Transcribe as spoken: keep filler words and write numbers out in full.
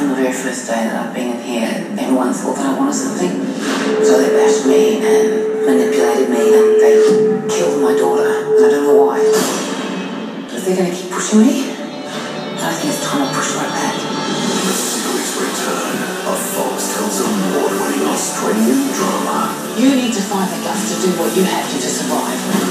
from the very first day that I've been in here, everyone thought that I wanted something. So they bashed me and manipulated me and they killed my daughter. And I don't know why. But if they're going to keep pushing me, I think it's time to push right back. The series return of Foxtel's award-winning Australian drama. You need to find the guts to do what you have to to survive.